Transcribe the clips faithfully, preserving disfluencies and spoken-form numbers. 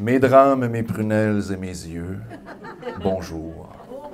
Mes drames, mes prunelles et mes yeux, bonjour.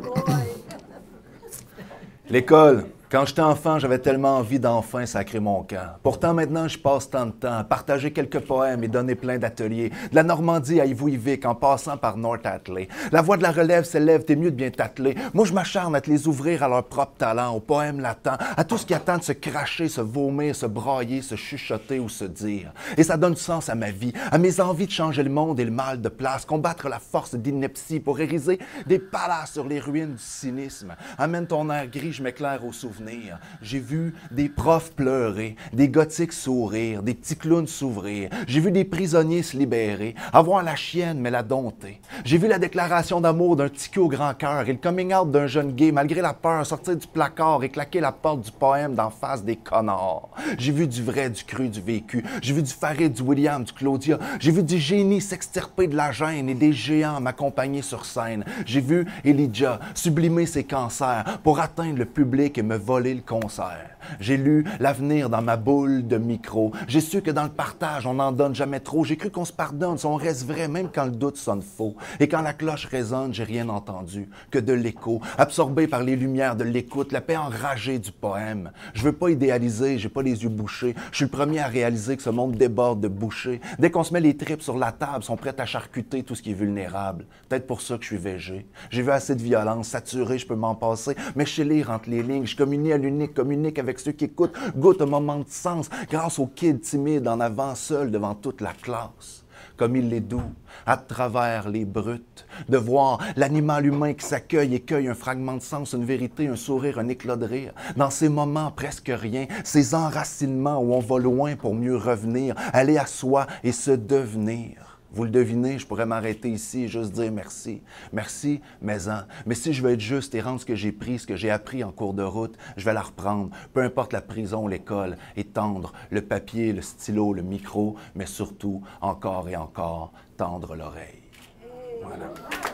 L'école. Quand j'étais enfant, j'avais tellement envie d'enfin sacrer mon camp. Pourtant, maintenant, je passe tant de temps à partager quelques poèmes et donner plein d'ateliers. De la Normandie à Ivouivik, en passant par North Atlee. La voix de la relève s'élève, t'es mieux de bien t'atteler. Moi, je m'acharne à te les ouvrir à leur propre talent, aux poèmes latents, à tout ce qui attend de se cracher, se vomir, se brailler, se chuchoter ou se dire. Et ça donne sens à ma vie, à mes envies de changer le monde et le mal de place, combattre la force d'ineptie pour ériser des palaces sur les ruines du cynisme. Amène ton air gris, je m'éclaire au souvenir. J'ai vu des profs pleurer, des gothiques sourire, des petits clowns s'ouvrir. J'ai vu des prisonniers se libérer, avoir la chienne mais la dompter. J'ai vu la déclaration d'amour d'un petit cul au grand cœur et le coming out d'un jeune gay, malgré la peur, sortir du placard et claquer la porte du poème d'en face des connards. J'ai vu du vrai, du cru, du vécu. J'ai vu du Farid, du William, du Claudia. J'ai vu des génies s'extirper de la gêne et des géants m'accompagner sur scène. J'ai vu Elijah sublimer ses cancers pour atteindre le public et me voler le concert. J'ai lu l'avenir dans ma boule de micro. J'ai su que dans le partage, on n'en donne jamais trop. J'ai cru qu'on se pardonne si on reste vrai, même quand le doute sonne faux. Et quand la cloche résonne, j'ai rien entendu que de l'écho, absorbé par les lumières de l'écoute, la paix enragée du poème. Je veux pas idéaliser, j'ai pas les yeux bouchés. Je suis le premier à réaliser que ce monde déborde de bouchées. Dès qu'on se met les tripes sur la table, sont prêts à charcuter tout ce qui est vulnérable. Peut-être pour ça que je suis végé. J'ai vu assez de violence, saturé, je peux m'en passer, mais je sais lire entre les lignes. Je communie à l'unique, communique avec ceux qui écoutent, goûte un moment de sens grâce aux kids timides en avant seuls devant toute la classe. Comme il est doux, à travers les brutes, de voir l'animal humain qui s'accueille et cueille un fragment de sens, une vérité, un sourire, un éclat de rire. Dans ces moments presque rien, ces enracinements où on va loin pour mieux revenir, aller à soi et se devenir. Vous le devinez, je pourrais m'arrêter ici et juste dire merci. Merci, mais-en. Mais si je veux être juste et rendre ce que j'ai pris, ce que j'ai appris en cours de route, je vais la reprendre. Peu importe la prison, l'école, et tendre le papier, le stylo, le micro, mais surtout, encore et encore, tendre l'oreille. Voilà.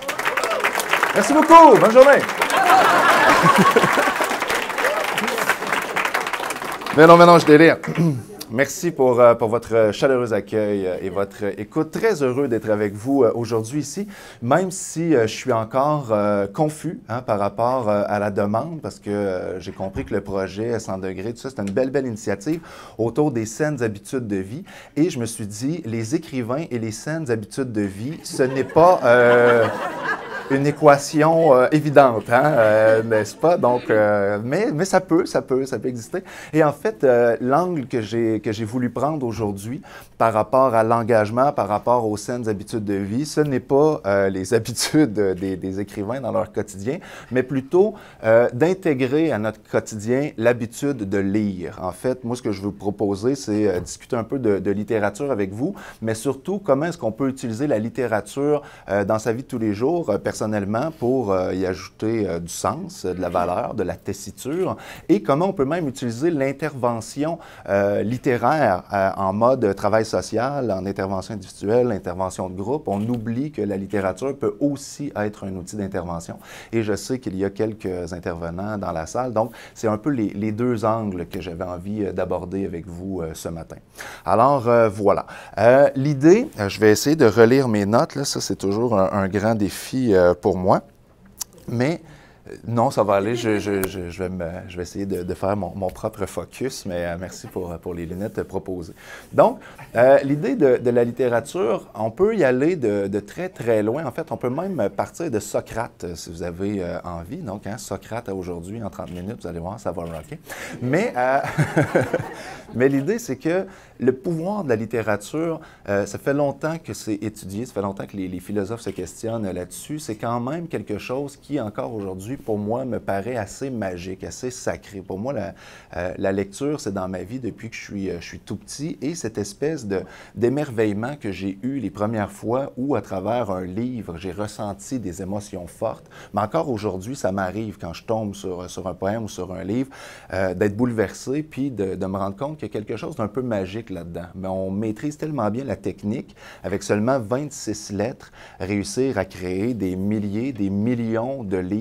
Merci beaucoup. Bonne journée. Mais non, mais non, je délire. Merci pour, euh, pour votre chaleureux accueil euh, et votre écoute. Très heureux d'être avec vous euh, aujourd'hui ici, même si euh, je suis encore euh, confus hein, par rapport euh, à la demande, parce que euh, j'ai compris que le projet cent degrés, tout ça, c'est une belle, belle initiative autour des saines habitudes de vie. Et je me suis dit, les écrivains et les saines habitudes de vie, ce n'est pas... Euh, une équation euh, évidente, hein, euh, n'est-ce pas? Donc, euh, mais, mais ça peut, ça peut, ça peut exister. Et en fait, euh, l'angle que j'ai que j'ai voulu prendre aujourd'hui par rapport à l'engagement, par rapport aux saines habitudes de vie, ce n'est pas euh, les habitudes des, des écrivains dans leur quotidien, mais plutôt euh, d'intégrer à notre quotidien l'habitude de lire. En fait, moi, ce que je veux vous proposer, c'est euh, discuter un peu de, de littérature avec vous, mais surtout, comment est-ce qu'on peut utiliser la littérature euh, dans sa vie de tous les jours, euh, personnellement, pour euh, y ajouter euh, du sens, de la valeur, de la tessiture, et comment on peut même utiliser l'intervention euh, littéraire euh, en mode travail social, en intervention individuelle, intervention de groupe. On oublie que la littérature peut aussi être un outil d'intervention. Et je sais qu'il y a quelques intervenants dans la salle, donc c'est un peu les, les deux angles que j'avais envie d'aborder avec vous euh, ce matin. Alors, euh, voilà. Euh, L'idée, euh, je vais essayer de relire mes notes, là, ça c'est toujours un, un grand défi euh, pour moi, mais non, ça va aller, je, je, je, je, vais, me, je vais essayer de, de faire mon, mon propre focus, mais euh, merci pour, pour les lunettes proposées. Donc, euh, l'idée de, de la littérature, on peut y aller de, de très, très loin. En fait, on peut même partir de Socrate, si vous avez euh, envie. Donc, hein, Socrate aujourd'hui, en trente minutes, vous allez voir, ça va rocker. Mais, euh, mais l'idée, c'est que le pouvoir de la littérature, euh, ça fait longtemps que c'est étudié, ça fait longtemps que les, les philosophes se questionnent là-dessus. C'est quand même quelque chose qui, encore aujourd'hui, pour moi, me paraît assez magique, assez sacré. Pour moi, la, euh, la lecture, c'est dans ma vie depuis que je suis, euh, je suis tout petit, et cette espèce de, d'émerveillement que j'ai eu les premières fois où, à travers un livre, j'ai ressenti des émotions fortes. Mais encore aujourd'hui, ça m'arrive, quand je tombe sur, sur un poème ou sur un livre, euh, d'être bouleversé, puis de, de me rendre compte qu'il y a quelque chose d'un peu magique là-dedans. Mais on maîtrise tellement bien la technique, avec seulement vingt-six lettres, réussir à créer des milliers, des millions de livres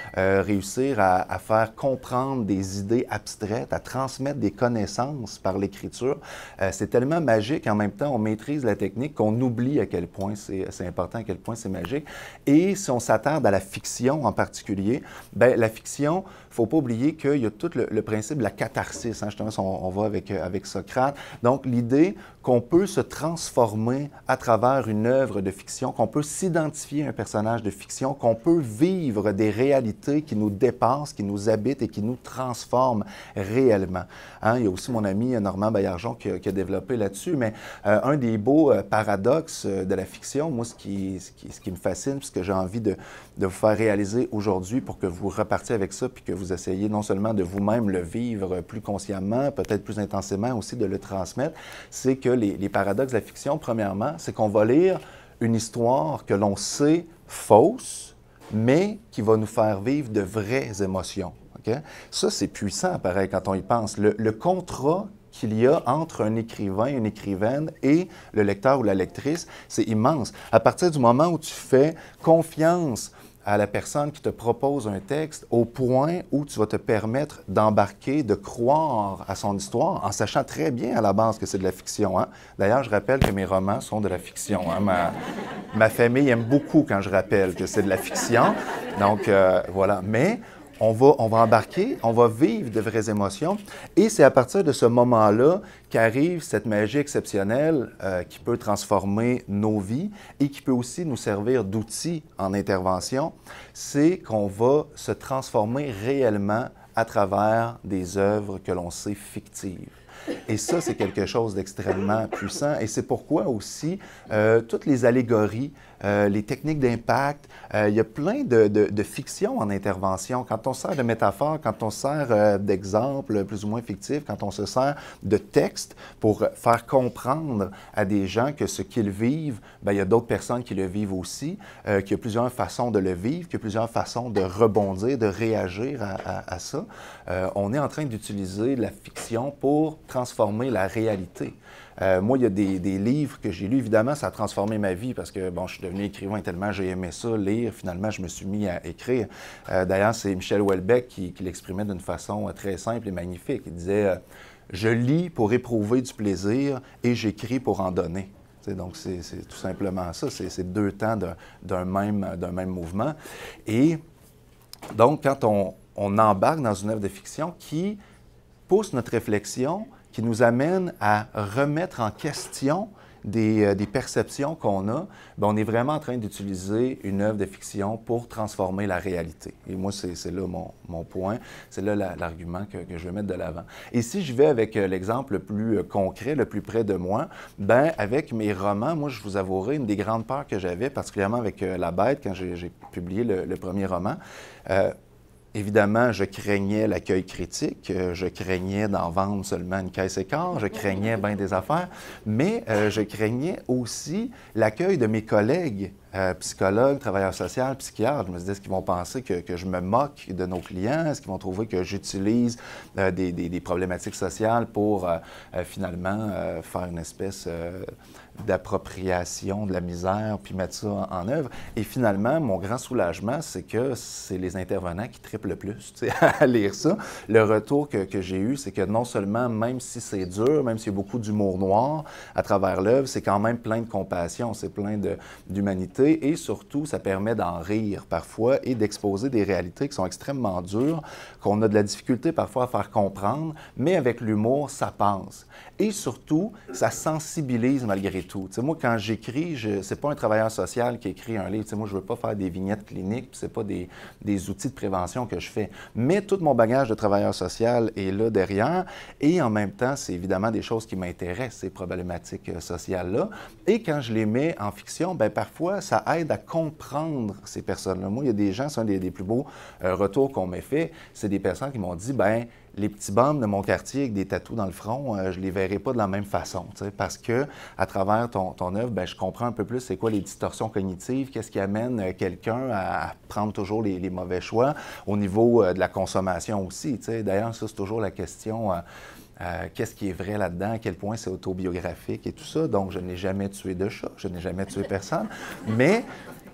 euh, réussir à, à faire comprendre des idées abstraites, à transmettre des connaissances par l'écriture. Euh, c'est tellement magique, en même temps, on maîtrise la technique qu'on oublie à quel point c'est important, à quel point c'est magique. Et si on s'attarde à la fiction en particulier, bien, la fiction, il ne faut pas oublier qu'il y a tout le, le principe de la catharsis, hein, justement, on, on va avec, avec Socrate. Donc, l'idée qu'on peut se transformer à travers une œuvre de fiction, qu'on peut s'identifier à un personnage de fiction, qu'on peut vivre des réalités qui nous dépassent, qui nous habitent et qui nous transforment réellement. Hein? Il y a aussi mon ami Normand Baillargeon qui a, qui a développé là-dessus, mais euh, un des beaux euh, paradoxes euh, de la fiction, moi, ce qui, ce qui, ce qui me fascine, ce que j'ai envie de, de vous faire réaliser aujourd'hui pour que vous repartiez avec ça, puis que vous essayiez non seulement de vous-même le vivre plus consciemment, peut-être plus intensément aussi de le transmettre, c'est que les, les paradoxes de la fiction, premièrement, c'est qu'on va lire une histoire que l'on sait fausse, mais qui va nous faire vivre de vraies émotions. Okay? Ça, c'est puissant, pareil, quand on y pense. Le, le contrat qu'il y a entre un écrivain, une écrivaine et le lecteur ou la lectrice, c'est immense. À partir du moment où tu fais confiance à la personne qui te propose un texte au point où tu vas te permettre d'embarquer, de croire à son histoire, en sachant très bien à la base que c'est de la fiction. Hein? D'ailleurs, je rappelle que mes romans sont de la fiction. Hein? Ma, ma famille aime beaucoup quand je rappelle que c'est de la fiction. Donc, euh, voilà. Mais on va, on va embarquer, on va vivre de vraies émotions. Et c'est à partir de ce moment-là qu'arrive cette magie exceptionnelle euh, qui peut transformer nos vies et qui peut aussi nous servir d'outil en intervention. C'est qu'on va se transformer réellement à travers des œuvres que l'on sait fictives. Et ça, c'est quelque chose d'extrêmement puissant. Et c'est pourquoi aussi, euh, toutes les allégories, euh, les techniques d'impact, euh, il y a plein de, de, de fiction en intervention. Quand on sert de métaphores, quand on sert euh, d'exemples plus ou moins fictifs, quand on se sert de textes pour faire comprendre à des gens que ce qu'ils vivent, bien, il y a d'autres personnes qui le vivent aussi, euh, qu'il y a plusieurs façons de le vivre, qu'il y a plusieurs façons de rebondir, de réagir à, à, à ça. Euh, on est en train d'utiliser la fiction pour transformer la réalité. Euh, moi, il y a des, des livres que j'ai lus. Évidemment, ça a transformé ma vie parce que, bon, je suis devenu écrivain tellement j'ai aimé ça, lire. Finalement, je me suis mis à écrire. Euh, D'ailleurs, c'est Michel Houellebecq qui, qui l'exprimait d'une façon très simple et magnifique. Il disait euh, « Je lis pour éprouver du plaisir et j'écris pour en donner ». Donc, c'est tout simplement ça. C'est deux temps d'un même, d'un même mouvement. Et donc, quand on, on embarque dans une œuvre de fiction qui pousse notre réflexion, qui nous amène à remettre en question des, euh, des perceptions qu'on a, bien, on est vraiment en train d'utiliser une œuvre de fiction pour transformer la réalité. Et moi, c'est là mon, mon point, c'est là l'argument la, que, que je vais mettre de l'avant. Et si je vais avec euh, l'exemple le plus euh, concret, le plus près de moi, bien, avec mes romans, moi, je vous avouerai, une des grandes peurs que j'avais, particulièrement avec euh, La Bête, quand j'ai publié le, le premier roman, euh, évidemment, je craignais l'accueil critique, je craignais d'en vendre seulement une caisse et quart, je craignais bien des affaires, mais euh, je craignais aussi l'accueil de mes collègues, euh, psychologues, travailleurs sociaux, psychiatres. Je me disais, est-ce qu'ils vont penser que, que je me moque de nos clients? Est-ce qu'ils vont trouver que j'utilise euh, des, des, des problématiques sociales pour euh, euh, finalement euh, faire une espèce euh, d'appropriation de la misère, puis mettre ça en, en œuvre? Et finalement, mon grand soulagement, c'est que c'est les intervenants qui triplent le plus à lire ça. Le retour que, que j'ai eu, c'est que non seulement, même si c'est dur, même s'il y a beaucoup d'humour noir à travers l'œuvre, c'est quand même plein de compassion, c'est plein d'humanité et surtout, ça permet d'en rire parfois et d'exposer des réalités qui sont extrêmement dures, qu'on a de la difficulté parfois à faire comprendre, mais avec l'humour, ça passe. Et surtout, ça sensibilise malgré tout. T'sais, moi, quand j'écris, ce n'est pas un travailleur social qui écrit un livre. T'sais, moi, je ne veux pas faire des vignettes cliniques, ce n'est pas des, des outils de prévention que je fais. Mais tout mon bagage de travailleur social est là derrière. Et en même temps, c'est évidemment des choses qui m'intéressent, ces problématiques euh, sociales-là. Et quand je les mets en fiction, bien, parfois, ça aide à comprendre ces personnes-là. Moi, il y a des gens, c'est un des, des plus beaux euh, retours qu'on m'a fait, c'est des personnes qui m'ont dit, bien, les petits bums de mon quartier avec des tatous dans le front, euh, je les verrai pas de la même façon, parce que à travers ton, ton œuvre, ben, je comprends un peu plus c'est quoi les distorsions cognitives, qu'est-ce qui amène euh, quelqu'un à, à prendre toujours les, les mauvais choix au niveau euh, de la consommation aussi. D'ailleurs, ça, c'est toujours la question... Euh, Euh, qu'est-ce qui est vrai là-dedans, à quel point c'est autobiographique et tout ça. Donc, je n'ai jamais tué de chat, je n'ai jamais tué personne. Mais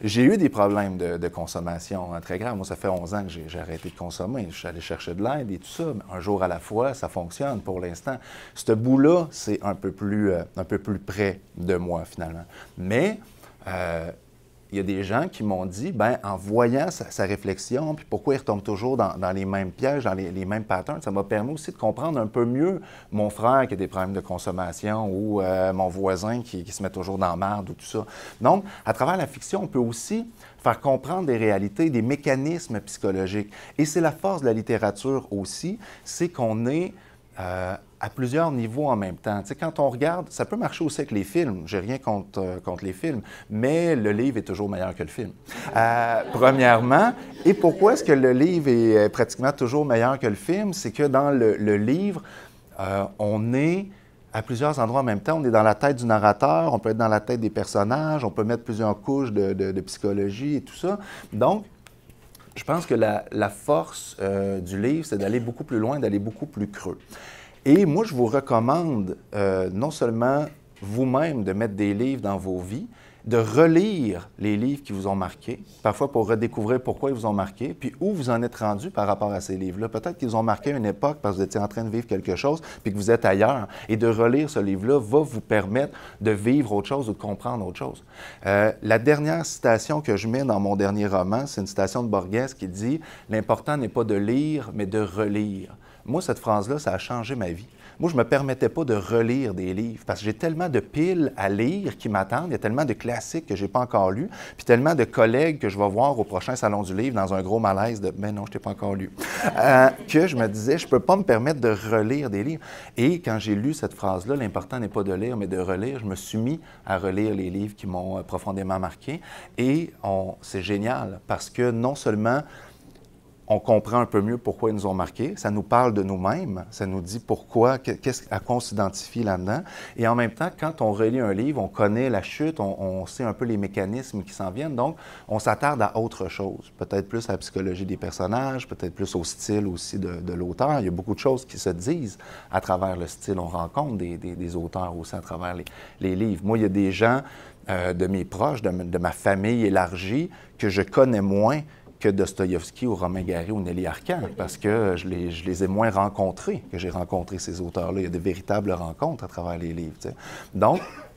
j'ai eu des problèmes de, de consommation hein, très graves. Moi, ça fait onze ans que j'ai arrêté de consommer. Je suis allé chercher de l'aide et tout ça. Mais un jour à la fois, ça fonctionne pour l'instant. Ce bout-là, c'est un peu plus, euh, un peu plus près de moi, finalement. Mais... Euh, il y a des gens qui m'ont dit, ben en voyant sa, sa réflexion, puis pourquoi il retombe toujours dans, dans les mêmes pièges, dans les, les mêmes patterns, ça m'a permis aussi de comprendre un peu mieux mon frère qui a des problèmes de consommation ou euh, mon voisin qui, qui se met toujours dans la merde ou tout ça. Donc, à travers la fiction, on peut aussi faire comprendre des réalités, des mécanismes psychologiques. Et c'est la force de la littérature aussi, c'est qu'on est... Euh, à plusieurs niveaux en même temps. Tu sais, quand on regarde, ça peut marcher aussi avec les films. J'ai rien contre, euh, contre les films, mais le livre est toujours meilleur que le film. Euh, premièrement, et pourquoi est-ce que le livre est pratiquement toujours meilleur que le film? C'est que dans le, le livre, euh, on est à plusieurs endroits en même temps. On est dans la tête du narrateur, on peut être dans la tête des personnages, on peut mettre plusieurs couches de, de, de psychologie et tout ça. Donc, je pense que la, la force euh, du livre, c'est d'aller beaucoup plus loin, d'aller beaucoup plus creux. Et moi, je vous recommande euh, non seulement vous-même de mettre des livres dans vos vies, de relire les livres qui vous ont marqué, parfois pour redécouvrir pourquoi ils vous ont marqué, puis où vous en êtes rendu par rapport à ces livres-là. Peut-être qu'ils ont marqué une époque parce que vous étiez en train de vivre quelque chose, puis que vous êtes ailleurs. Et de relire ce livre-là va vous permettre de vivre autre chose ou de comprendre autre chose. Euh, la dernière citation que je mets dans mon dernier roman, c'est une citation de Borges qui dit « L'important n'est pas de lire, mais de relire ». Moi, cette phrase-là, ça a changé ma vie. Moi, je ne me permettais pas de relire des livres parce que j'ai tellement de piles à lire qui m'attendent. Il y a tellement de classiques que je n'ai pas encore lus, puis tellement de collègues que je vais voir au prochain Salon du livre dans un gros malaise de « mais non, je ne t'ai pas encore lu euh, », que je me disais, je ne peux pas me permettre de relire des livres. Et quand j'ai lu cette phrase-là, « L'important n'est pas de lire, mais de relire », je me suis mis à relire les livres qui m'ont profondément marqué. Et c'est génial parce que non seulement on comprend un peu mieux pourquoi ils nous ont marqués. Ça nous parle de nous-mêmes. Ça nous dit pourquoi, qu'est-ce, à quoi on s'identifie là-dedans. Et en même temps, quand on relit un livre, on connaît la chute, on, on sait un peu les mécanismes qui s'en viennent. Donc, on s'attarde à autre chose. Peut-être plus à la psychologie des personnages, peut-être plus au style aussi de, de l'auteur. Il y a beaucoup de choses qui se disent à travers le style. On rencontre des, des, des auteurs aussi à travers les, les livres. Moi, il y a des gens euh, de mes proches, de, de ma famille élargie, que je connais moins que Dostoïevski ou Romain Gary ou Nelly Arcan, parce que je les, je les ai moins rencontrés que j'ai rencontré ces auteurs-là. Il y a de véritables rencontres à travers les livres. Tu sais. Donc,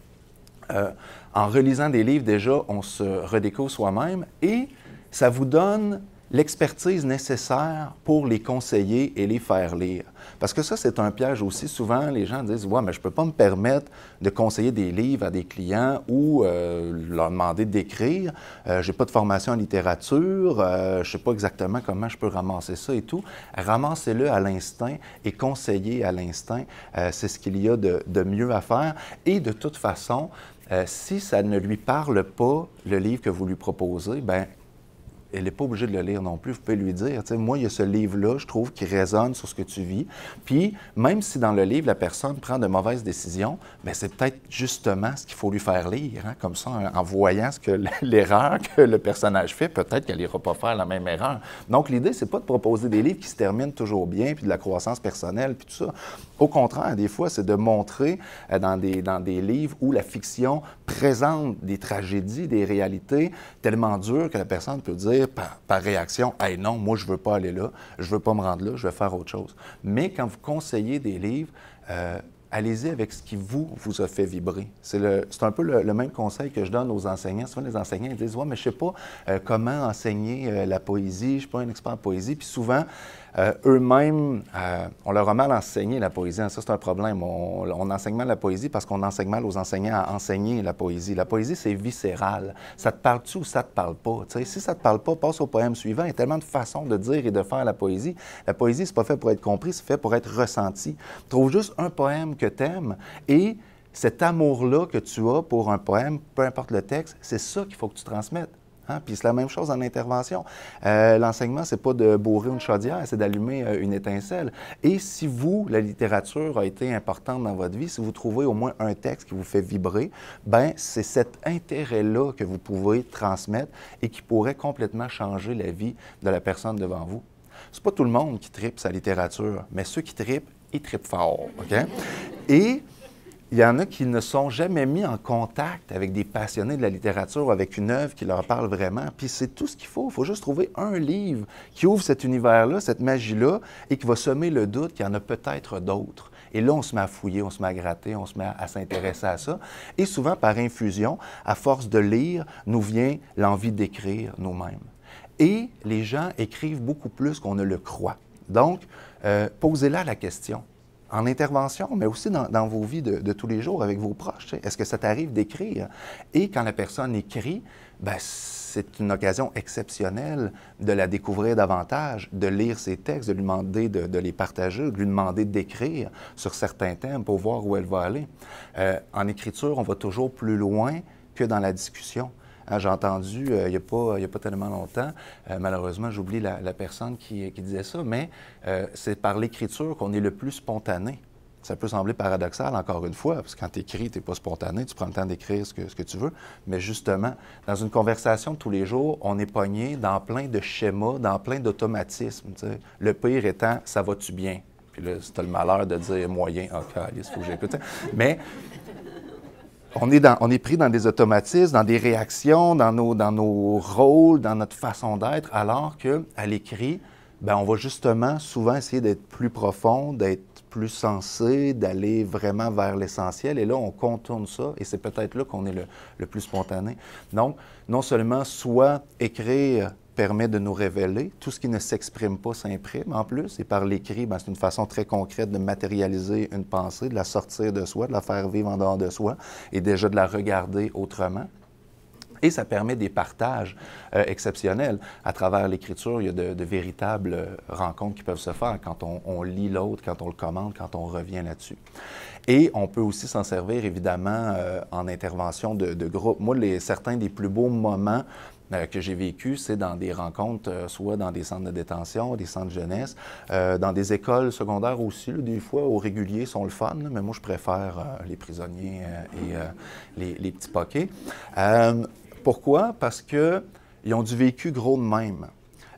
euh, en relisant des livres, déjà, on se redécouvre soi-même et ça vous donne l'expertise nécessaire pour les conseiller et les faire lire. Parce que ça, c'est un piège aussi. Souvent, les gens disent « Ouais, mais je ne peux pas me permettre de conseiller des livres à des clients ou euh, leur demander d'écrire. Euh, je n'ai pas de formation en littérature, euh, je ne sais pas exactement comment je peux ramasser ça et tout. » Ramassez-le à l'instinct et conseillez à l'instinct. Euh, c'est ce qu'il y a de, de mieux à faire. Et de toute façon, euh, si ça ne lui parle pas, le livre que vous lui proposez, bien, elle n'est pas obligée de le lire non plus. Vous pouvez lui dire, tu sais, moi, il y a ce livre-là, je trouve, qui résonne sur ce que tu vis. Puis, même si dans le livre, la personne prend de mauvaises décisions, bien, c'est peut-être justement ce qu'il faut lui faire lire. Hein? Comme ça, en, en voyant ce que l'erreur que le personnage fait, peut-être qu'elle n'ira pas faire la même erreur. Donc, l'idée, c'est pas de proposer des livres qui se terminent toujours bien, puis de la croissance personnelle, puis tout ça. Au contraire, des fois, c'est de montrer euh, dans, des, dans des livres où la fiction présente des tragédies, des réalités tellement dures que la personne peut dire par, par réaction « Hey, non, moi, je ne veux pas aller là, je ne veux pas me rendre là, je vais faire autre chose. » Mais quand vous conseillez des livres, euh, allez-y avec ce qui vous, vous a fait vibrer. C'est un peu le, le même conseil que je donne aux enseignants. Souvent, les enseignants ils disent « Ouais, mais je ne sais pas euh, comment enseigner euh, la poésie, je ne suis pas un expert en poésie. » Puis souvent, Euh, eux-mêmes, euh, on leur a mal enseigné la poésie. Ça, c'est un problème. On, on enseigne mal la poésie parce qu'on enseigne mal aux enseignants à enseigner la poésie. La poésie, c'est viscéral. Ça te parle-tu ou ça te parle pas? T'sais, si ça te parle pas, passe au poème suivant. Il y a tellement de façons de dire et de faire la poésie. La poésie, c'est pas fait pour être compris, c'est fait pour être ressenti. Trouve juste un poème que tu aimes et cet amour-là que tu as pour un poème, peu importe le texte, c'est ça qu'il faut que tu transmettes. Hein? Puis c'est la même chose en intervention. Euh, L'enseignement, c'est pas de bourrer une chaudière, c'est d'allumer euh, une étincelle. Et si vous, la littérature a été importante dans votre vie, si vous trouvez au moins un texte qui vous fait vibrer, ben c'est cet intérêt-là que vous pouvez transmettre et qui pourrait complètement changer la vie de la personne devant vous. C'est pas tout le monde qui tripe sa littérature, mais ceux qui tripent, ils tripent fort. OK? Et il y en a qui ne sont jamais mis en contact avec des passionnés de la littérature ou avec une œuvre qui leur parle vraiment. Puis c'est tout ce qu'il faut. Il faut juste trouver un livre qui ouvre cet univers-là, cette magie-là, et qui va semer le doute qu'il y en a peut-être d'autres. Et là, on se met à fouiller, on se met à gratter, on se met à, à s'intéresser à ça. Et souvent, par infusion, à force de lire, nous vient l'envie d'écrire nous-mêmes. Et les gens écrivent beaucoup plus qu'on ne le croit. Donc, euh, posez-là la question. En intervention, mais aussi dans, dans vos vies de, de tous les jours avec vos proches. Est-ce que ça t'arrive d'écrire? Et quand la personne écrit, bien, c'est une occasion exceptionnelle de la découvrir davantage, de lire ses textes, de lui demander de, de les partager, de lui demander d'écrire sur certains thèmes pour voir où elle va aller. Euh, en écriture, on va toujours plus loin que dans la discussion. Hein, j'ai entendu, euh, il n'y a pas, il y a pas tellement longtemps, euh, malheureusement, j'oublie la, la personne qui, qui disait ça, mais euh, c'est par l'écriture qu'on est le plus spontané. Ça peut sembler paradoxal, encore une fois, parce que quand tu écris, tu n'es pas spontané, tu prends le temps d'écrire ce que, ce que tu veux, mais justement, dans une conversation de tous les jours, on est pogné dans plein de schémas, dans plein d'automatismes. Tu sais. Le pire étant « ça va-tu bien? » Puis là, si tu as le malheur de dire « moyen », « OK, il faut que j'écoute. » Mais On est, dans, on est pris dans des automatismes, dans des réactions, dans nos, dans nos rôles, dans notre façon d'être, alors qu'à l'écrit, bien, on va justement souvent essayer d'être plus profond, d'être plus sensé, d'aller vraiment vers l'essentiel. Et là, on contourne ça, et c'est peut-être là qu'on est le, le plus spontané. Donc, non seulement soit écrire permet de nous révéler. Tout ce qui ne s'exprime pas s'imprime en plus. Et par l'écrit, c'est une façon très concrète de matérialiser une pensée, de la sortir de soi, de la faire vivre en dehors de soi et déjà de la regarder autrement. Et ça permet des partages euh, exceptionnels. À travers l'écriture, il y a de, de véritables euh, rencontres qui peuvent se faire quand on, on lit l'autre, quand on le commente, quand on revient là-dessus. Et on peut aussi s'en servir, évidemment, euh, en intervention de, de groupe. Moi, les, certains des plus beaux moments euh, que j'ai vécus, c'est dans des rencontres, euh, soit dans des centres de détention, des centres de jeunesse, euh, dans des écoles secondaires aussi. Là, des fois, au régulier, sont le fun, là, mais moi, je préfère euh, les prisonniers euh, et euh, les, les petits poquets. Euh, Pourquoi? Parce qu'ils ont du vécu gros de même.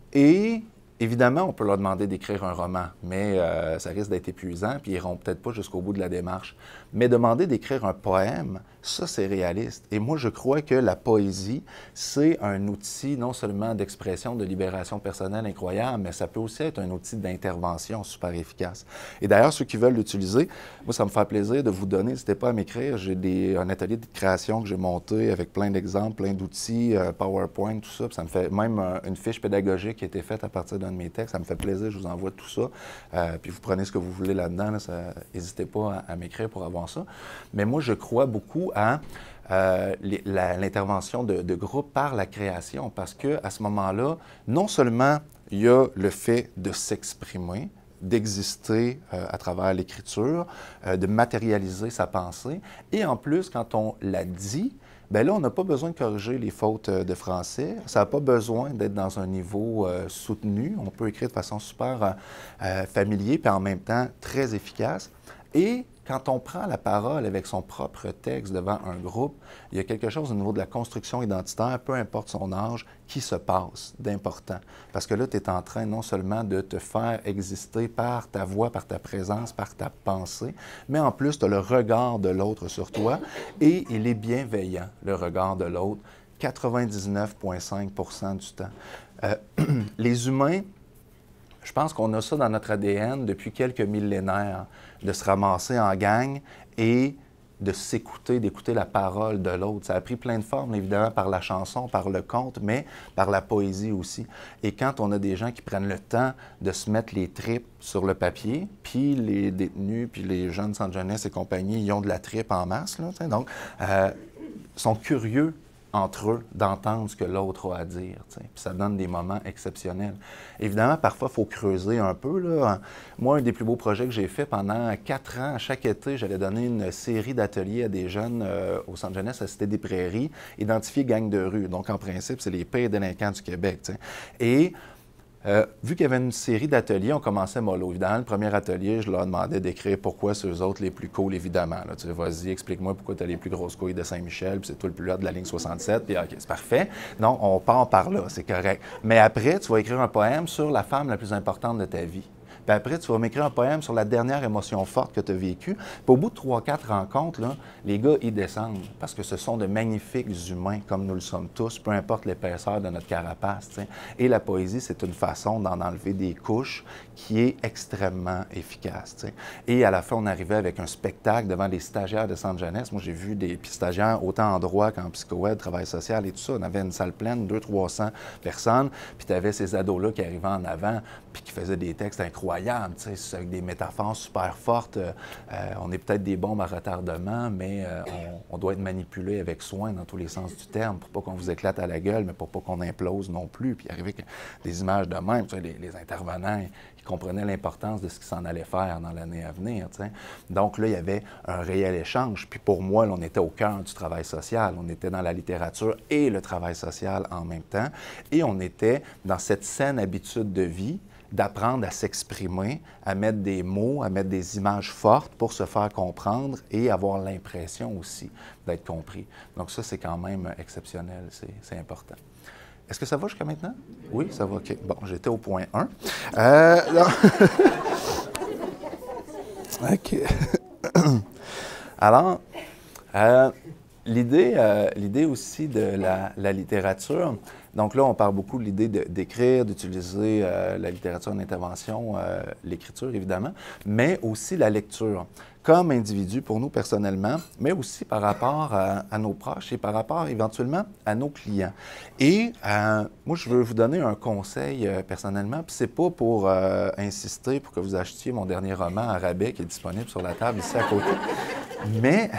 Et évidemment, on peut leur demander d'écrire un roman, mais euh, ça risque d'être épuisant, puis ils n'iront peut-être pas jusqu'au bout de la démarche. Mais demander d'écrire un poème, ça, c'est réaliste. Et moi, je crois que la poésie, c'est un outil non seulement d'expression, de libération personnelle incroyable, mais ça peut aussi être un outil d'intervention super efficace. Et d'ailleurs, ceux qui veulent l'utiliser, moi, ça me fait plaisir de vous donner, n'hésitez pas à m'écrire. J'ai un atelier de création que j'ai monté avec plein d'exemples, plein d'outils, euh, PowerPoint, tout ça. Puis ça me fait même euh, une fiche pédagogique qui a été faite à partir d'un de mes textes. Ça me fait plaisir, je vous envoie tout ça. Euh, puis vous prenez ce que vous voulez là-dedans. Là, n'hésitez pas à, à m'écrire pour avoir ça. Mais moi, je crois beaucoup à euh, l'intervention de, de groupe par la création, parce qu'à ce moment-là, non seulement il y a le fait de s'exprimer, d'exister euh, à travers l'écriture, euh, de matérialiser sa pensée, et en plus, quand on la dit, bien là, on n'a pas besoin de corriger les fautes de français. Ça n'a pas besoin d'être dans un niveau euh, soutenu. On peut écrire de façon super euh, euh, familier, puis en même temps très efficace. Et quand on prend la parole avec son propre texte devant un groupe, il y a quelque chose au niveau de la construction identitaire, peu importe son âge, qui se passe d'important. Parce que là, tu es en train non seulement de te faire exister par ta voix, par ta présence, par ta pensée, mais en plus, tu as le regard de l'autre sur toi et il est bienveillant, le regard de l'autre, quatre-vingt-dix-neuf virgule cinq pour cent du temps. Euh, les humains, je pense qu'on a ça dans notre A D N depuis quelques millénaires, de se ramasser en gang et de s'écouter, d'écouter la parole de l'autre. Ça a pris plein de formes, évidemment, par la chanson, par le conte, mais par la poésie aussi. Et quand on a des gens qui prennent le temps de se mettre les tripes sur le papier, puis les détenus, puis les jeunes sans jeunesse et compagnie, ils ont de la tripe en masse, là, donc, euh, sont curieux entre eux, d'entendre ce que l'autre a à dire. T'sais. Puis ça donne des moments exceptionnels. Évidemment, parfois, il faut creuser un peu. Là. Moi, un des plus beaux projets que j'ai fait pendant quatre ans, à chaque été, j'allais donner une série d'ateliers à des jeunes euh, au Centre jeunesse à Cité des Prairies, identifier gang de rue. Donc, en principe, c'est les pires délinquants du Québec. T'sais. Et Euh, vu qu'il y avait une série d'ateliers, on commençait mollo. Évidemment, le premier atelier, je leur demandais d'écrire pourquoi c'est eux autres les plus cool, évidemment. Là, tu sais, vas-y, explique-moi pourquoi tu as les plus grosses couilles de Saint-Michel, puis c'est toi le plus là de la ligne soixante-sept, puis OK, c'est parfait. Non, on part par là, c'est correct. Mais après, tu vas écrire un poème sur la femme la plus importante de ta vie. Puis après, tu vas m'écrire un poème sur la dernière émotion forte que tu as vécue. Puis au bout de trois, quatre rencontres, là, les gars, ils descendent parce que ce sont de magnifiques humains, comme nous le sommes tous, peu importe l'épaisseur de notre carapace. T'sais. Et la poésie, c'est une façon d'en enlever des couches qui est extrêmement efficace. T'sais. Et à la fin, on arrivait avec un spectacle devant des stagiaires de centre jeunesse. Moi, j'ai vu des stagiaires autant en droit qu'en psycho-ed, travail social et tout ça. On avait une salle pleine, deux cents, trois cents personnes. Puis tu avais ces ados-là qui arrivaient en avant puis qui faisaient des textes incroyables, avec des métaphores super fortes. Euh, on est peut-être des bombes à retardement, mais euh, on, on doit être manipulé avec soin dans tous les sens du terme pour pas qu'on vous éclate à la gueule, mais pour pas qu'on implose non plus. Puis arriver avec des images de même, les, les intervenants, ils comprenaient l'importance de ce qu'ils s'en allaient faire dans l'année à venir. T'sais. Donc là, il y avait un réel échange. Puis pour moi, là, on était au cœur du travail social. On était dans la littérature et le travail social en même temps. Et on était dans cette saine habitude de vie d'apprendre à s'exprimer, à mettre des mots, à mettre des images fortes pour se faire comprendre et avoir l'impression aussi d'être compris. Donc ça, c'est quand même exceptionnel, c'est important. Est-ce que ça va jusqu'à maintenant? Oui, ça va, OK. Bon, j'étais au point un. Euh, OK. Alors, euh, l'idée euh, l'idée aussi de la, la littérature, donc là, on parle beaucoup de l'idée d'écrire, d'utiliser euh, la littérature en intervention, euh, l'écriture évidemment, mais aussi la lecture, comme individu pour nous personnellement, mais aussi par rapport à, à nos proches et par rapport éventuellement à nos clients. Et euh, moi, je veux vous donner un conseil euh, personnellement, puis c'est pas pour euh, insister pour que vous achetiez mon dernier roman à rabais qui est disponible sur la table ici à côté, mais...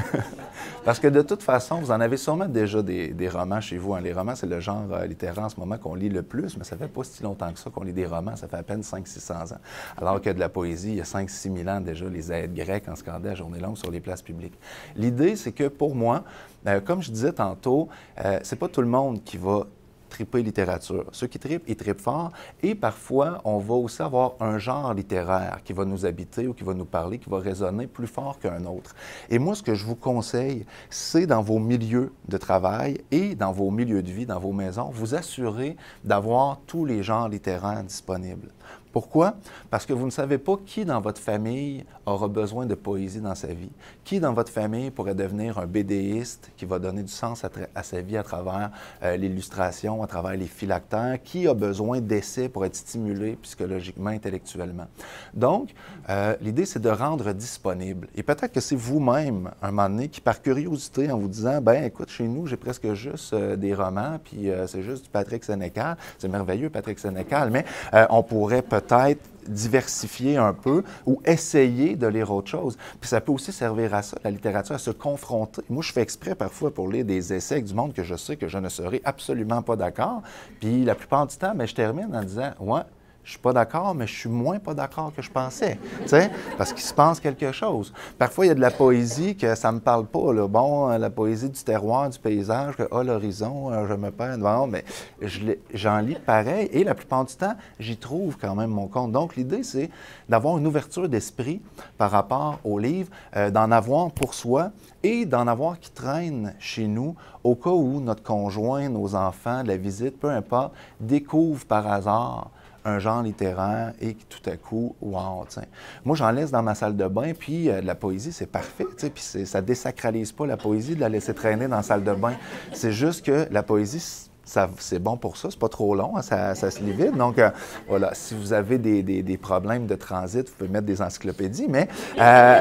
Parce que de toute façon, vous en avez sûrement déjà des, des romans chez vous. Hein. Les romans, c'est le genre euh, littéraire en ce moment qu'on lit le plus, mais ça fait pas si longtemps que ça qu'on lit des romans. Ça fait à peine cinq cents à six cents ans. Alors que de la poésie, il y a cinq six mille ans déjà, les aèdes grecs en scandaient à journée longue sur les places publiques. L'idée, c'est que pour moi, euh, comme je disais tantôt, euh, c'est pas tout le monde qui va triper littérature. Ceux qui tripent, ils tripent fort. Et parfois, on va aussi avoir un genre littéraire qui va nous habiter ou qui va nous parler, qui va résonner plus fort qu'un autre. Et moi, ce que je vous conseille, c'est dans vos milieux de travail et dans vos milieux de vie, dans vos maisons, vous assurer d'avoir tous les genres littéraires disponibles. Pourquoi? Parce que vous ne savez pas qui dans votre famille aura besoin de poésie dans sa vie. Qui dans votre famille pourrait devenir un bédéiste qui va donner du sens à, à sa vie à travers euh, l'illustration, à travers les phylactères. Qui a besoin d'essais pour être stimulé psychologiquement, intellectuellement. Donc, euh, l'idée, c'est de rendre disponible. Et peut-être que c'est vous-même, un moment donné, qui par curiosité, en vous disant, ben écoute, chez nous, j'ai presque juste euh, des romans, puis euh, c'est juste du Patrick Sénécal. C'est merveilleux, Patrick Sénécal, mais euh, on pourrait peut-être peut-être diversifier un peu ou essayer de lire autre chose. Puis ça peut aussi servir à ça, la littérature, à se confronter. Moi, je fais exprès parfois pour lire des essais avec du monde que je sais que je ne serai absolument pas d'accord. Puis la plupart du temps, mais je termine en disant « Ouais, je suis pas d'accord, mais je suis moins pas d'accord que je pensais. » Tu sais, parce qu'il se passe quelque chose. Parfois, il y a de la poésie que ça me parle pas. Là. Bon, la poésie du terroir, du paysage, que, ah, l'horizon, je me perds. Bon, mais j'en lis pareil. Et la plupart du temps, j'y trouve quand même mon compte. Donc, l'idée, c'est d'avoir une ouverture d'esprit par rapport au livre, euh, d'en avoir pour soi et d'en avoir qui traînent chez nous au cas où notre conjoint, nos enfants, la visite, peu importe, découvrent par hasard un genre littéraire et tout à coup, wow, tiens. Moi, j'en laisse dans ma salle de bain, puis euh, la poésie, c'est parfait, tu sais, puis ça désacralise pas la poésie de la laisser traîner dans la salle de bain. C'est juste que la poésie, c'est bon pour ça, c'est pas trop long, hein, ça, ça se lit vite. Donc, euh, voilà, si vous avez des, des, des problèmes de transit, vous pouvez mettre des encyclopédies, mais euh,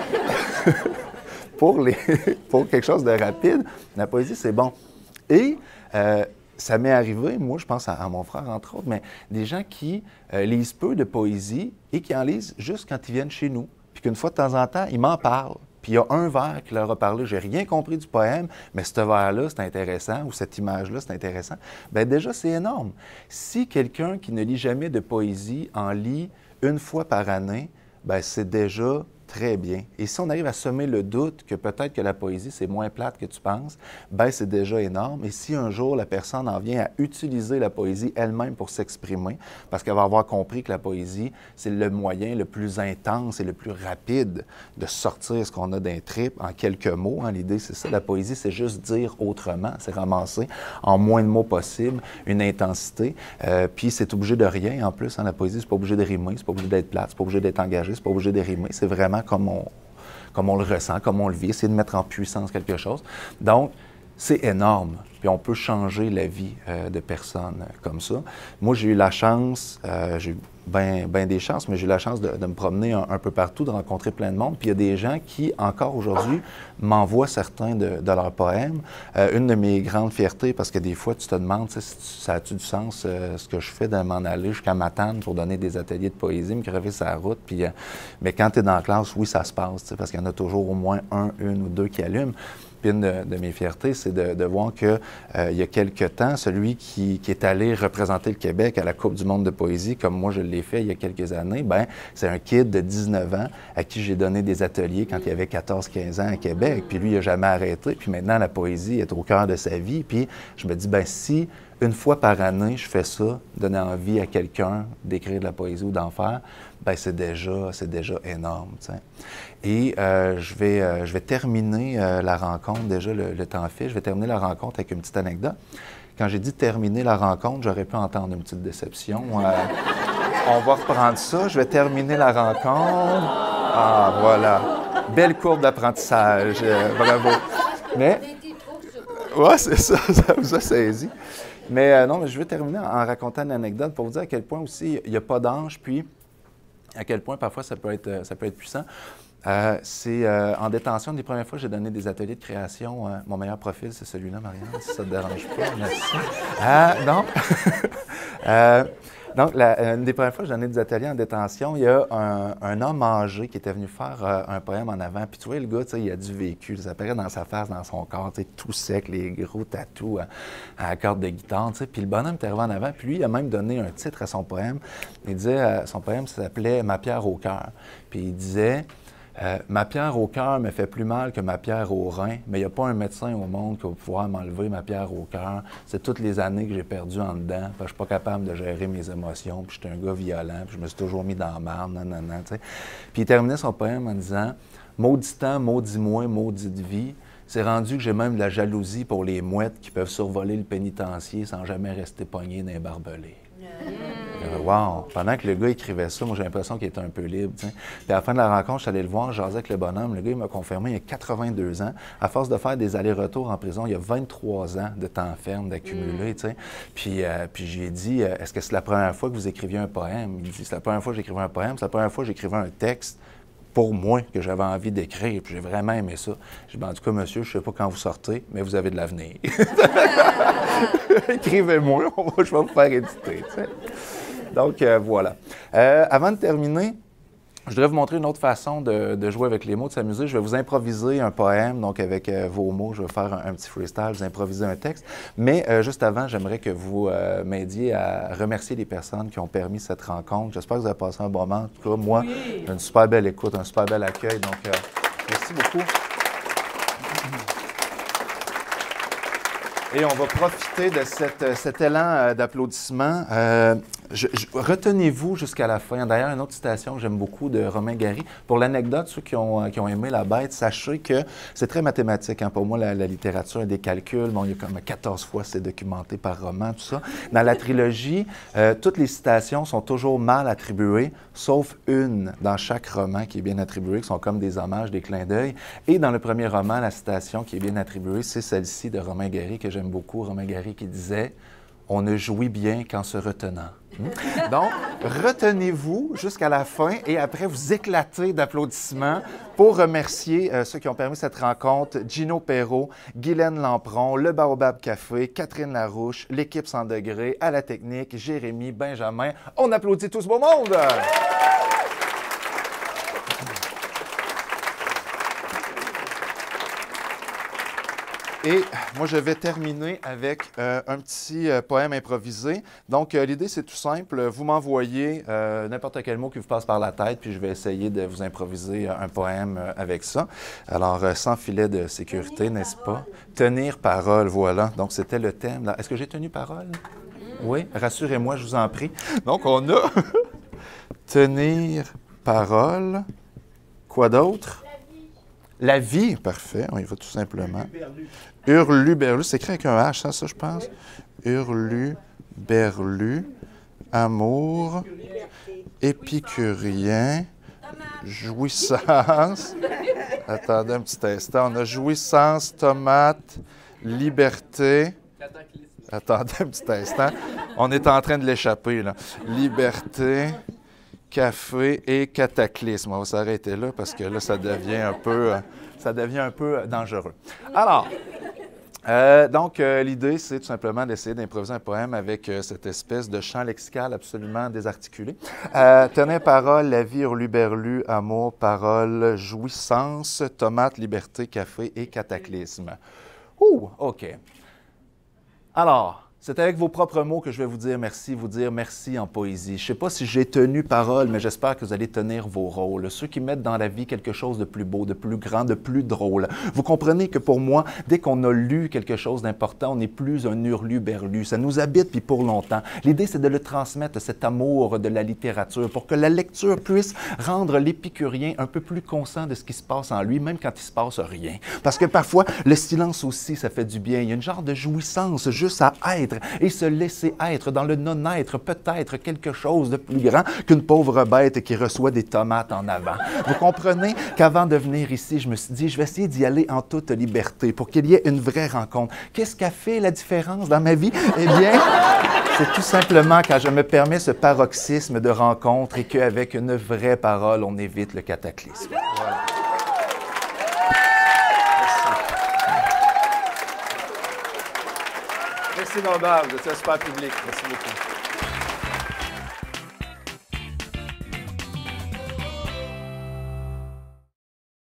pour, les, pour quelque chose de rapide, la poésie, c'est bon. Et euh, ça m'est arrivé, moi, je pense à, à mon frère, entre autres, mais des gens qui euh, lisent peu de poésie et qui en lisent juste quand ils viennent chez nous. Puis qu'une fois de temps en temps, ils m'en parlent. Puis il y a un vers qui leur a parlé, j'ai rien compris du poème, mais ce vers-là, c'est intéressant, ou cette image-là, c'est intéressant. Bien déjà, c'est énorme. Si quelqu'un qui ne lit jamais de poésie en lit une fois par année, bien c'est déjà très bien. Et si on arrive à semer le doute que peut-être que la poésie, c'est moins plate que tu penses, ben c'est déjà énorme. Et si un jour la personne en vient à utiliser la poésie elle-même pour s'exprimer, parce qu'elle va avoir compris que la poésie, c'est le moyen le plus intense et le plus rapide de sortir ce qu'on a d'un trip en quelques mots. Hein. L'idée, c'est ça. La poésie, c'est juste dire autrement, c'est ramasser en moins de mots possible une intensité. Euh, puis c'est obligé de rien en plus. Hein. La poésie, c'est pas obligé de rimer, c'est pas obligé d'être plate, c'est pas obligé d'être engagé, c'est pas obligé de rimer. C'est vraiment comme on, comme on le ressent, comme on le vit, essayer de mettre en puissance quelque chose. Donc, c'est énorme. Puis on peut changer la vie euh, de personnes euh, comme ça. Moi, j'ai eu la chance, euh, j'ai eu bien ben des chances, mais j'ai eu la chance de, de me promener un, un peu partout, de rencontrer plein de monde. Puis il y a des gens qui, encore aujourd'hui, m'envoient certains de, de leurs poèmes. Euh, une de mes grandes fiertés, parce que des fois, tu te demandes, si ça a-tu du sens, euh, ce que je fais, de m'en aller jusqu'à Matane pour donner des ateliers de poésie, me crever sa route. Puis, euh, mais quand tu es dans la classe, oui, ça se passe, parce qu'il y en a toujours au moins un, une ou deux qui allument. Puis une de, de mes fiertés, c'est de, de voir qu'il euh, y a quelque temps, celui qui, qui est allé représenter le Québec à la Coupe du monde de poésie, comme moi je l'ai fait il y a quelques années, ben c'est un kid de dix-neuf ans à qui j'ai donné des ateliers quand il avait quatorze quinze ans à Québec. Puis lui, il n'a jamais arrêté. Puis maintenant, la poésie est au cœur de sa vie. Puis je me dis, ben si une fois par année, je fais ça, donner envie à quelqu'un d'écrire de la poésie ou d'en faire, bien, c'est déjà, c'est déjà énorme, t'sais. Et euh, je, vais, euh, je vais terminer euh, la rencontre, déjà le, le temps fait, je vais terminer la rencontre avec une petite anecdote. Quand j'ai dit terminer la rencontre, j'aurais pu entendre une petite déception. Euh, on va reprendre ça, je vais terminer la rencontre. Ah, voilà. Belle courbe d'apprentissage, euh, bravo. Mais, ouais, c'est ça, ça vous a saisi. Mais euh, non, mais je vais terminer en, en racontant une anecdote pour vous dire à quel point aussi il n'y a pas d'ange, puis à quel point parfois ça peut être, ça peut être puissant. Euh, c'est euh, en détention, une des premières fois que j'ai donné des ateliers de création. Euh, mon meilleur profil, c'est celui-là, Marianne, si ça ne te dérange pas. Merci. Euh, non. euh, donc, la, une des premières fois que j'ai donné des ateliers en détention, il y a un, un homme âgé qui était venu faire euh, un poème en avant. Puis tu vois, le gars, il a du vécu. Ça apparaît dans sa face, dans son corps, tout sec, les gros tatous à, à la corde de guitare. T'sais. Puis le bonhomme est arrivé en avant. Puis lui, il a même donné un titre à son poème. Il disait, euh, son poème s'appelait « Ma pierre au cœur ». Puis il disait... Euh, ma pierre au cœur me fait plus mal que ma pierre au rein, mais il n'y a pas un médecin au monde qui va pouvoir m'enlever ma pierre au cœur. C'est toutes les années que j'ai perdues en dedans, parce que je suis pas capable de gérer mes émotions, puis j'étais un gars violent, puis je me suis toujours mis dans la marde, nan, nan, nan, tu sais. Puis il terminait son poème en disant « Maudit temps, maudit moi, maudite vie, c'est rendu que j'ai même de la jalousie pour les mouettes qui peuvent survoler le pénitencier sans jamais rester pogné dans les barbelés. » Wow! Pendant que le gars écrivait ça, moi j'ai l'impression qu'il était un peu libre. T'sais. Puis à la fin de la rencontre, je suis allé le voir, je jasais avec le bonhomme. Le gars, il m'a confirmé, il a quatre-vingt-deux ans. À force de faire des allers-retours en prison, il y a vingt-trois ans de temps ferme d'accumuler. Mm. Puis, euh, puis j'ai dit, euh, est-ce que c'est la première fois que vous écriviez un poème? Il dit, c'est la première fois que j'écrivais un poème, c'est la première fois que j'écrivais un texte pour moi, que j'avais envie d'écrire, puis j'ai vraiment aimé ça. J'ai dit, en tout cas, monsieur, je ne sais pas quand vous sortez, mais vous avez de l'avenir. Écrivez-moi, je vais vous faire éditer. T'sais. Donc, euh, voilà. Euh, avant de terminer, je voudrais vous montrer une autre façon de, de jouer avec les mots, de s'amuser. Je vais vous improviser un poème, donc avec euh, vos mots. Je vais faire un, un petit freestyle, vous improviser un texte. Mais euh, juste avant, j'aimerais que vous euh, m'aidiez à remercier les personnes qui ont permis cette rencontre. J'espère que vous avez passé un bon moment. En tout cas, moi, oui. Une super belle écoute, un super bel accueil. Donc, euh, merci beaucoup. Et on va profiter de cette, cet élan d'applaudissements. Euh, Je, je, retenez-vous jusqu'à la fin. D'ailleurs, une autre citation que j'aime beaucoup de Romain Gary. Pour l'anecdote, ceux qui ont, qui ont aimé La Bête, sachez que c'est très mathématique. Hein. Pour moi, la, la littérature, des calculs, bon, il y a comme quatorze fois, c'est documenté par roman, tout ça. Dans la trilogie, euh, toutes les citations sont toujours mal attribuées, sauf une dans chaque roman qui est bien attribuée, qui sont comme des hommages, des clins d'œil. Et dans le premier roman, la citation qui est bien attribuée, c'est celle-ci de Romain Gary, que j'aime beaucoup. Romain Gary qui disait « On ne jouit bien qu'en se retenant ». Donc, retenez-vous jusqu'à la fin et après, vous éclatez d'applaudissements pour remercier euh, ceux qui ont permis cette rencontre. Gino Perrault, Guylaine Lampron, Le Baobab Café, Catherine Larouche, l'équipe cent degrés, à la technique, Jérémy, Benjamin. On applaudit tout ce beau monde! Et moi, je vais terminer avec euh, un petit euh, poème improvisé. Donc, euh, l'idée, c'est tout simple. Vous m'envoyez euh, n'importe quel mot qui vous passe par la tête, puis je vais essayer de vous improviser un poème euh, avec ça. Alors, euh, sans filet de sécurité, n'est-ce pas? Tenir parole, voilà. Donc, c'était le thème. Est-ce que j'ai tenu parole? Oui, rassurez-moi, je vous en prie. Donc, on a tenir parole. Quoi d'autre? La vie, parfait, on y va tout simplement. Hurluberlu, c'est écrit avec un H, ça, ça je pense. Hurluberlu, amour, épicurien, jouissance. Attendez un petit instant, on a jouissance, tomate, liberté. Attendez un petit instant, on est en train de l'échapper, là. Liberté, café et cataclysme. On va s'arrêter là parce que là, ça devient un peu, ça devient un peu dangereux. Alors, euh, donc, euh, l'idée, c'est tout simplement d'essayer d'improviser un poème avec euh, cette espèce de chant lexical absolument désarticulé. Euh, tenir parole, la vie, hurluberlu, amour, parole, jouissance, tomate, liberté, café et cataclysme. Ouh, OK. Alors, c'est avec vos propres mots que je vais vous dire merci, vous dire merci en poésie. Je ne sais pas si j'ai tenu parole, mais j'espère que vous allez tenir vos rôles. Ceux qui mettent dans la vie quelque chose de plus beau, de plus grand, de plus drôle. Vous comprenez que pour moi, dès qu'on a lu quelque chose d'important, on n'est plus un hurluberlu. Ça nous habite, puis pour longtemps. L'idée, c'est de le transmettre, cet amour de la littérature, pour que la lecture puisse rendre l'épicurien un peu plus conscient de ce qui se passe en lui, même quand il se passe rien. Parce que parfois, le silence aussi, ça fait du bien. Il y a une genre de jouissance juste à être et se laisser être dans le non-être, peut-être quelque chose de plus grand qu'une pauvre bête qui reçoit des tomates en avant. Vous comprenez qu'avant de venir ici, je me suis dit, je vais essayer d'y aller en toute liberté pour qu'il y ait une vraie rencontre. Qu'est-ce qui a fait la différence dans ma vie? Eh bien, c'est tout simplement quand je me permets ce paroxysme de rencontre et qu'avec une vraie parole, on évite le cataclysme. Voilà. Merci, Normand. Vous êtes un super public. Merci beaucoup.